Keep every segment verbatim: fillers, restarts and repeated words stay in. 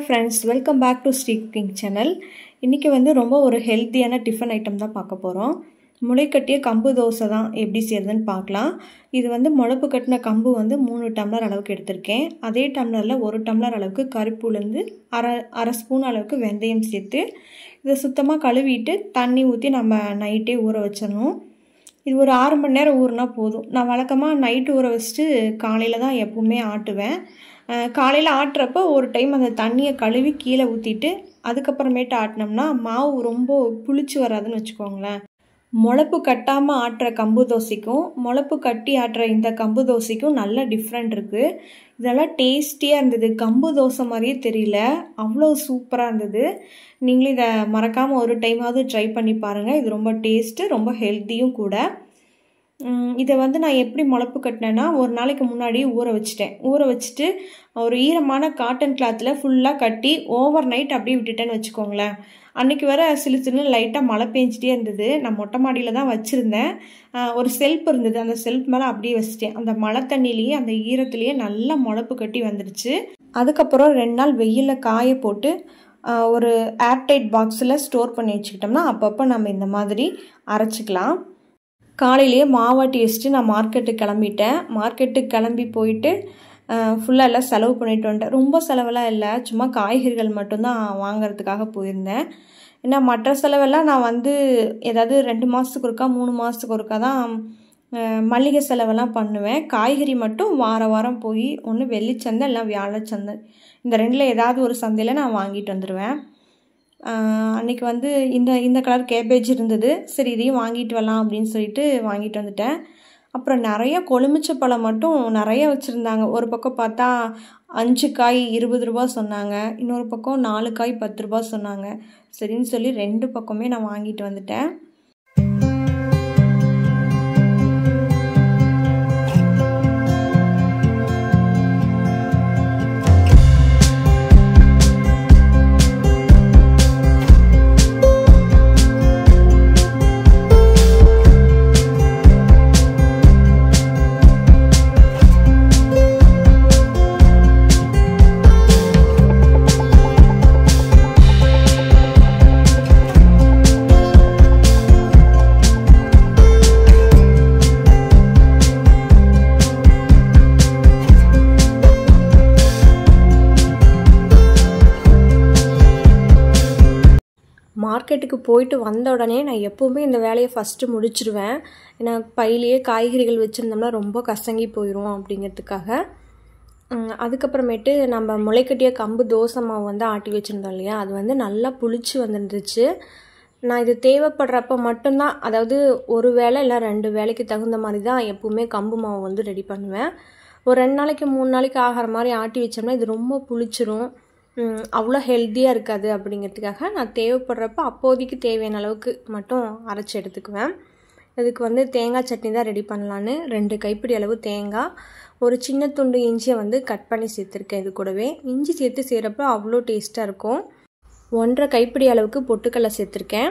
friends, welcome back to Sri Cooking channel. இன்னைக்கு வந்து ரொம்ப ஒரு ஹெல்தியான டிஃபன் ஐட்டம் தான் பார்க்க போறோம். முளைக்கட்டிய கம்பு தோசை தான் எப்படி செய்யறதுன்னு பார்க்கலாம். இது வந்து முளைப்பு கட்டின கம்பு வந்து மூணு டம்ளர் அளவுக்கு எடுத்துர்க்கேன். அதே டம்ளர்ல ஒரு டம்ளர் அளவுக்கு கருப்பு உளுந்து அரை அரை ஸ்பூன் அளவுக்கு வெந்தயம் சேர்த்து இத சுத்தமா கழுவிட்டு தண்ணி ஊத்தி நம்ம நைட்டே ஊற வச்சிரணும். இது ஒரு ஆறு மணி நேரம் ஊறினா போதும். நான் வழக்கமா நைட் ஊற வச்சிட்டு காலையில தான் எப்பவுமே ஆட்டுவேன். காலையில ஆட்றப்ப ஒரு டைம் அந்த தண்ணியை கழுவி கீழே ஊற்றிட்டு அதுக்கப்புறமேட்டு ஆட்டினோம்னா மாவு ரொம்ப புளிச்சு வராதுன்னு வச்சுக்கோங்களேன். முளைப்பு கட்டாமல் ஆட்டுற கம்பு தோசைக்கும் முளைப்பு கட்டி ஆட்டுற இந்த கம்பு தோசைக்கும் நல்ல டிஃப்ரெண்ட் இருக்குது. இதெல்லாம் டேஸ்டியாக இருந்தது. கம்பு தோசை மாதிரியே தெரியல, அவ்வளோ சூப்பராக இருந்தது. நீங்களும் இதை மறக்காமல் ஒரு டைமாவது ட்ரை பண்ணி பாருங்கள். இது ரொம்ப டேஸ்ட்டு, ரொம்ப ஹெல்த்தியும் கூட. இதை வந்து நான் எப்படி முளைப்பு கட்டினேன்னா ஒரு நாளைக்கு முன்னாடி ஊற வச்சுட்டேன். ஊற வச்சுட்டு ஒரு ஈரமான காட்டன் கிளாத்தில் ஃபுல்லாக கட்டி ஓவர் நைட் அப்படியே விட்டுட்டேன்னு வச்சுக்கோங்களேன். அன்றைக்கி வர சிலு சிலுன்னு லைட்டாக மழை பெஞ்சிட்டே இருந்தது. நான் மொட்டை மாடியில் தான் வச்சுருந்தேன். ஒரு செல்ஃப் இருந்தது, அந்த செல்ஃப் மேலே அப்படியே வச்சுட்டேன். அந்த மழை தண்ணிலேயே அந்த ஈரத்துலேயே நல்லா முளைப்பு கட்டி வந்துடுச்சு. அதுக்கப்புறம் ரெண்டு நாள் வெயிலில் காய போட்டு ஒரு ஏர்டைட் பாக்ஸில் ஸ்டோர் பண்ணி வச்சுக்கிட்டோம்னா அப்பப்போ நம்ம இந்த மாதிரி அரைச்சிக்கலாம். காலையிலேயே மாவாட்டி வச்சுட்டு நான் மார்க்கெட்டுக்கு கிளம்பிட்டேன். மார்க்கெட்டுக்கு கிளம்பி போயிட்டு ஃபுல்லாக எல்லாம் செலவு பண்ணிட்டு வந்துட்டேன். ரொம்ப செலவெல்லாம் இல்லை, சும்மா காய்கறிகள் மட்டும்தான் வாங்கிறதுக்காக போயிருந்தேன். ஏன்னா மற்ற செலவெல்லாம் நான் வந்து ஏதாவது ரெண்டு மாதத்துக்கு ஒருக்கா மூணு மாதத்துக்கு ஒருக்கா தான் மளிகை செலவெல்லாம் பண்ணுவேன். காய்கறி மட்டும் வார வாரம் போய் ஒன்று வெள்ளிச்சந்தை இல்லை வியாழச்சந்தை, இந்த ரெண்டில் ஏதாவது ஒரு சந்தையில் நான் வாங்கிட்டு வந்துடுவேன். அன்றைக்கி வந்து இந்த இந்த கலர் கேபேஜ் இருந்தது, சரி இதையும் வாங்கிட்டு வரலாம் அப்படின்னு சொல்லிட்டு வாங்கிட்டு வந்துட்டேன். அப்புறம் நிறைய கொழுமிச்சை பழம் மட்டும் நிறைய வச்சுருந்தாங்க. ஒரு பக்கம் பார்த்தா அஞ்சு காய் இருபது ரூபா சொன்னாங்க, இன்னொரு பக்கம் நாலு காய் பத்து ரூபா சொன்னாங்க. சரின்னு சொல்லி ரெண்டு பக்கமே நான் வாங்கிட்டு வந்துட்டேன். மார்க்கெட்டுக்கு போயிட்டு வந்த உடனே நான் எப்போவுமே இந்த வேலையை ஃபஸ்ட்டு முடிச்சிடுவேன். ஏன்னா பையிலேயே காய்கறிகள் வச்சுருந்தோம்னா ரொம்ப கசங்கி போயிடும் அப்படிங்கிறதுக்காக. அதுக்கப்புறமேட்டு நம்ம முளைக்கட்டிய கம்பு தோசை மாவு வந்து ஆட்டி வச்சுருந்தோம் இல்லையா, அது வந்து நல்லா புளிச்சு வந்துருந்துச்சு. நான் இது தேவைப்படுறப்ப மட்டும்தான், அதாவது ஒரு வேளை இல்லை ரெண்டு வேலைக்கு தகுந்த மாதிரி தான் எப்போவுமே கம்பு மாவு வந்து ரெடி பண்ணுவேன். ஒரு ரெண்டு நாளைக்கு மூணு நாளைக்கு ஆகிற மாதிரி ஆட்டி வச்சோம்னா இது ரொம்ப புளிச்சிரும், அவ்வளோ ஹெல்த்தியாக இருக்காது. அப்படிங்கிறதுக்காக நான் தேவைப்படுறப்ப அப்போதைக்கு தேவையான அளவுக்கு மட்டும் அரைச்சி எடுத்துக்குவேன். இதுக்கு வந்து தேங்காய் சட்னி தான் ரெடி பண்ணலான்னு ரெண்டு கைப்பிடி அளவு தேங்காய், ஒரு சின்ன துண்டு இஞ்சியை வந்து கட் பண்ணி சேர்த்துருக்கேன். இது கூடவே இஞ்சி சேர்த்து செய்கிறப்ப அவ்வளோ டேஸ்ட்டாக இருக்கும். ஒன்றரை கைப்பிடி அளவுக்கு பொட்டுக்கடலை சேர்த்துருக்கேன்.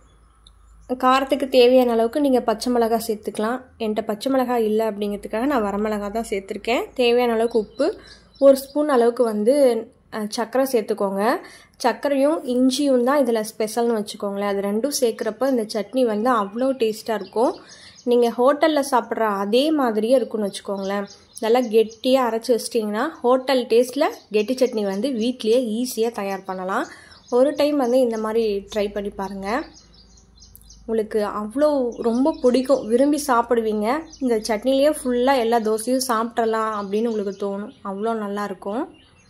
காரத்துக்கு தேவையான அளவுக்கு நீங்கள் பச்சை மிளகாய் சேர்த்துக்கலாம். என்கிட்ட பச்சை மிளகாய் இல்லை அப்படிங்கிறதுக்காக நான் வரமிளகாய் தான் சேர்த்துருக்கேன். தேவையான அளவுக்கு உப்பு, ஒரு ஸ்பூன் அளவுக்கு வந்து சர்க்கரை சேர்த்துக்கோங்க. சர்க்கரையும் இஞ்சியும் தான் இதில் ஸ்பெஷல்னு வச்சுக்கோங்களேன். அது ரெண்டும் சேர்க்குறப்ப இந்த சட்னி வந்து அவ்வளோ டேஸ்ட்டாக இருக்கும். நீங்கள் ஹோட்டலில் சாப்பிட்ற அதே மாதிரியே இருக்குன்னு வச்சுக்கோங்களேன். நல்லா கெட்டியாக அரைச்சி வச்சிட்டிங்கன்னா ஹோட்டல் டேஸ்ட்டில் கெட்டி சட்னி வந்து வீட்லேயே ஈஸியாக தயார் பண்ணலாம். ஒரு டைம் வந்து இந்த மாதிரி ட்ரை பண்ணி பாருங்கள், உங்களுக்கு அவ்வளோ ரொம்ப பிடிக்கும், விரும்பி சாப்பிடுவீங்க. இந்த சட்னிலேயே ஃபுல்லாக எல்லா தோசையும் சாப்பிட்றலாம் அப்படின்னு உங்களுக்கு தோணும், அவ்வளோ நல்லாயிருக்கும்.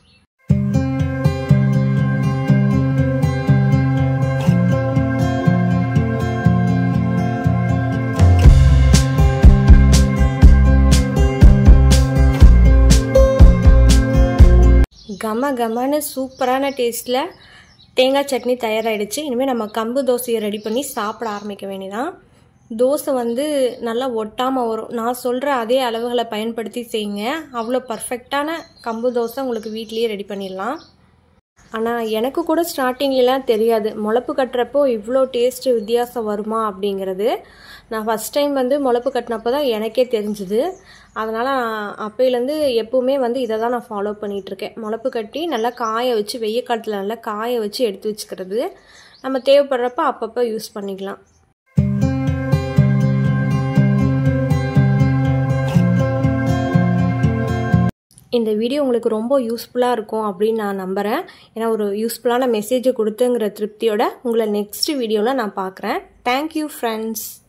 கம கமன்னு சூப்பரான டேஸ்ட்டில் தேங்காய் சட்னி தயாராகிடுச்சு. இனிமேல் நம்ம கம்பு தோசையை ரெடி பண்ணி சாப்பிட ஆரம்பிக்க வேண்டியதான். தோசை வந்து நல்லா ஒட்டாமல் வரும். நான் சொல்கிற அதே அளவுகளை பயன்படுத்தி செய்யுங்க, அவ்வளோ பர்ஃபெக்டான கம்பு தோசை உங்களுக்கு வீட்லேயே ரெடி பண்ணிடலாம். ஆனால் எனக்கு கூட ஸ்டார்டிங்லாம் தெரியாது முளப்பு கட்டுறப்போ இவ்வளோ டேஸ்ட்டு வித்தியாசம் வருமா அப்படிங்கிறது. நான் ஃபஸ்ட் டைம் வந்து முளப்பு கட்டினப்போ தான் எனக்கே தெரிஞ்சுது. அதனால் அப்போலேருந்து எப்போவுமே வந்து இதை தான் நான் ஃபாலோ பண்ணிகிட்ருக்கேன். முளப்பு கட்டி நல்லா காய வச்சு வெய்ய காலத்தில் நல்லா காய வச்சு எடுத்து வச்சுக்கிறது. நம்ம தேவைப்படுறப்ப அப்பப்போ யூஸ் பண்ணிக்கலாம். இந்த வீடியோ உங்களுக்கு ரொம்ப யூஸ்ஃபுல்லாக இருக்கும் அப்படின்னு நான் நம்புகிறேன். ஏன்னா ஒரு யூஸ்ஃபுல்லான மெசேஜை கொடுத்துங்கிற திருப்தியோட உங்களை நெக்ஸ்ட் வீடியோவில் நான் பார்க்குறேன். Thank you friends.